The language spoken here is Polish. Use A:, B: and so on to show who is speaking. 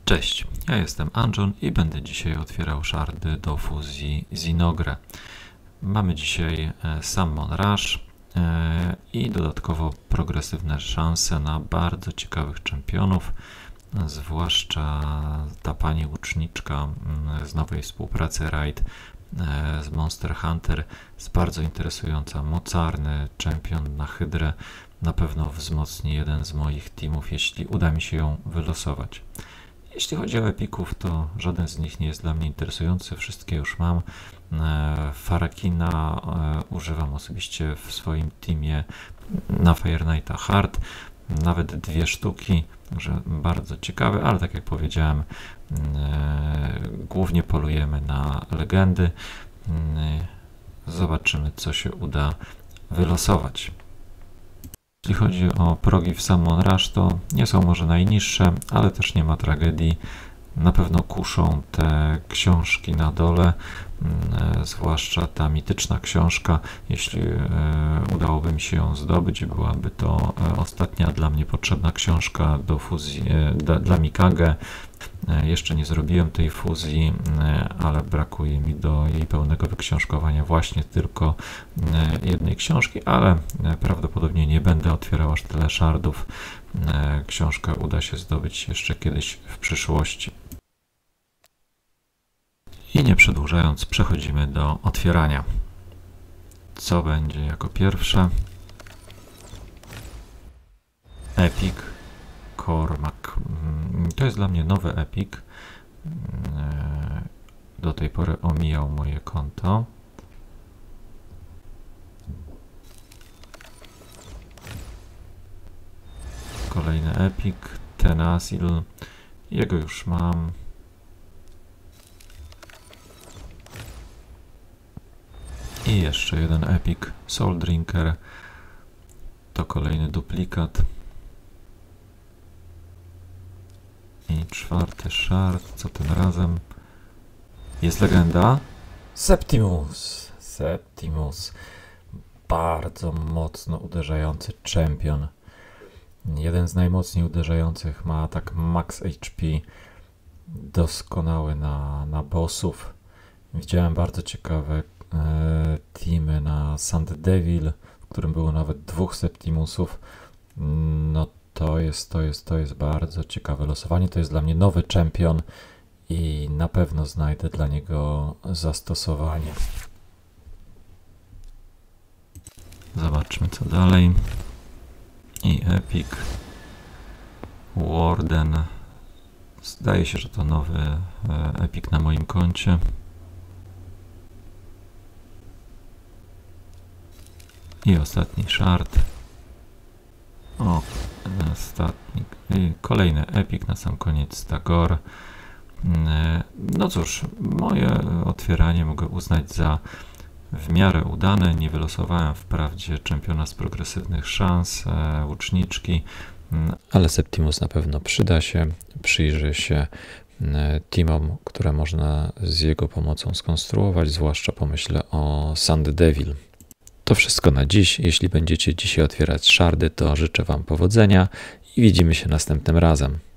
A: Cześć, ja jestem Anjon i będę dzisiaj otwierał szardy do fuzji Zinogre. Mamy dzisiaj Summon Rush i dodatkowo progresywne szanse na bardzo ciekawych czempionów, zwłaszcza ta pani łuczniczka z nowej współpracy Raid z Monster Hunter jest bardzo interesująca, mocarny czempion na hydrę, na pewno wzmocni jeden z moich teamów, jeśli uda mi się ją wylosować. Jeśli chodzi o epików, to żaden z nich nie jest dla mnie interesujący, wszystkie już mam. Farakina używam osobiście w swoim teamie na Fire Knighta Hard, nawet 2 sztuki, także bardzo ciekawe, ale tak jak powiedziałem, głównie polujemy na legendy. Zobaczymy, co się uda wylosować. Jeśli chodzi o progi w Summon Rush, to nie są może najniższe, ale też nie ma tragedii. Na pewno kuszą te książki na dole, zwłaszcza ta mityczna książka. Jeśli udałoby mi się ją zdobyć, byłaby to ostatnia dla mnie potrzebna książka do fuzji dla Mikage. Jeszcze nie zrobiłem tej fuzji, ale brakuje mi do jej pełnego wyksiążkowania właśnie tylko jednej książki, ale prawdopodobnie nie będę otwierał aż tyle szardów. Książkę uda się zdobyć jeszcze kiedyś w przyszłości. I nie przedłużając, przechodzimy do otwierania. Co będzie jako pierwsze? Epic Cormac. To jest dla mnie nowy epic. Do tej pory omijał moje konto. Kolejny epic, Tenazil. Jego już mam. I jeszcze jeden epic, Soul Drinker. To kolejny duplikat. I 4. shard, co tym razem? Jest legenda? Septimus. Septimus. Bardzo mocno uderzający czempion. Jeden z najmocniej uderzających, ma atak max HP. Doskonały na bossów. Widziałem bardzo ciekawe teamy na Sand Devil, w którym było nawet 2 Septimusów. No to jest bardzo ciekawe losowanie. To jest dla mnie nowy czempion i na pewno znajdę dla niego zastosowanie. Zobaczmy, co dalej. I epic Warden. Zdaje się, że to nowy epic na moim koncie. I ostatni shard. O, ostatni. I kolejny epic na sam koniec, Stagor. No cóż, moje otwieranie mogę uznać za w miarę udane. Nie wylosowałem wprawdzie czempiona z progresywnych szans, łuczniczki, ale Septimus na pewno przyda się. Przyjrzy się teamom, które można z jego pomocą skonstruować, zwłaszcza pomyślę o Sand Devil. To wszystko na dziś. Jeśli będziecie dzisiaj otwierać szardy, to życzę Wam powodzenia i widzimy się następnym razem.